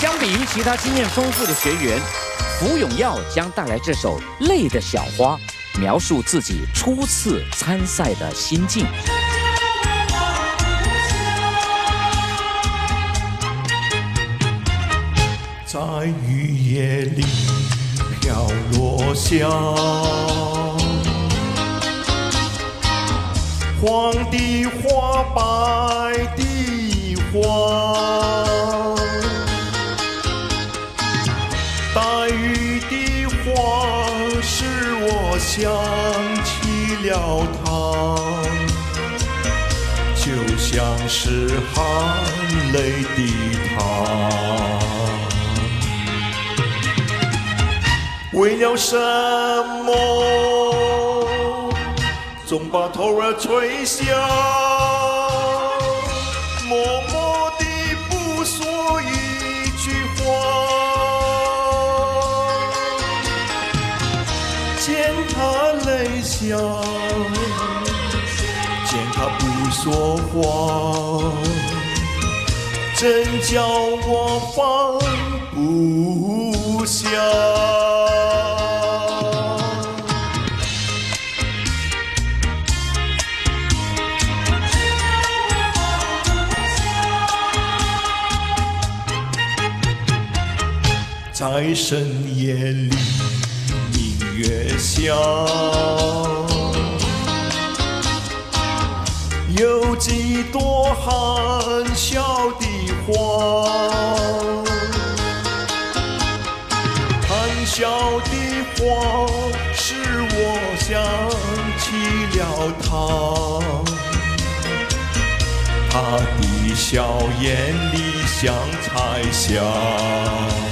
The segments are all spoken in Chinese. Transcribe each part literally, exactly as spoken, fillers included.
相比于其他经验丰富的学员，福永耀将带来这首《泪的小花》，描述自己初次参赛的心境。 在雨夜里飘落下黄的花，白的花，带雨的花使我想起了她，就像是含泪的她。为了什么总把头儿垂下，默默地不说一句话，见他泪下，见他不说话，真叫我放不下。在深夜里，明月下，有几朵含笑的花，含笑的花使我想起了她，她的笑颜里像彩霞。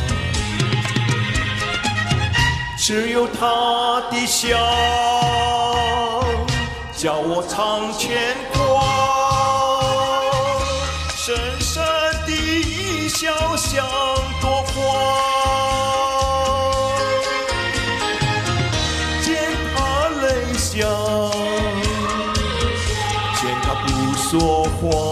只有他的笑，叫我常牵挂，深深的一笑像朵花，见他泪下，见他不说话，